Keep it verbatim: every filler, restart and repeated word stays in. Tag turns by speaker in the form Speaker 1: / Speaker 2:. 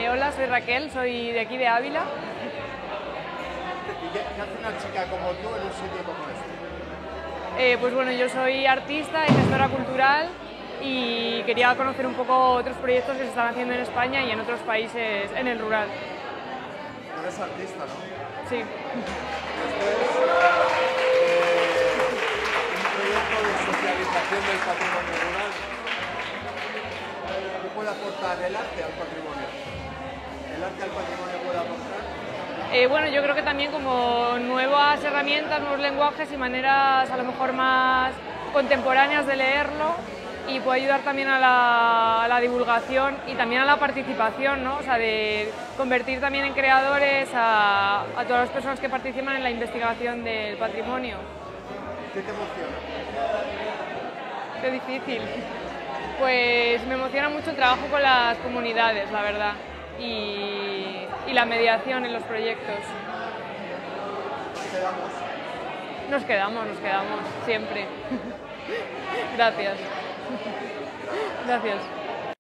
Speaker 1: hola, soy Raquel, soy de aquí de Ávila.
Speaker 2: ¿Y qué, qué hace una chica como tú en un sitio como este?
Speaker 1: Eh, pues bueno, yo soy artista y gestora cultural y quería conocer un poco otros proyectos que se están haciendo en España y en otros países en el rural.
Speaker 2: Tú eres artista, ¿no?
Speaker 1: Sí.
Speaker 2: Esto es eh, un proyecto de socialización del patrimonio rural. ¿Qué puede aportar el arte al patrimonio? ¿El arte al patrimonio puede aportar?
Speaker 1: Eh, bueno, yo creo que también como nuevas herramientas, nuevos lenguajes y maneras a lo mejor más contemporáneas de leerlo, y puede ayudar también a la, a la divulgación y también a la participación, ¿no? O sea, de convertir también en creadores a, a todas las personas que participan en la investigación del patrimonio.
Speaker 2: ¿Qué te emociona?
Speaker 1: Qué difícil. Pues me emociona mucho el trabajo con las comunidades, la verdad, y, y la mediación en los proyectos.
Speaker 2: ¿Nos quedamos?
Speaker 1: Nos quedamos, nos quedamos, siempre. Gracias. Gracias.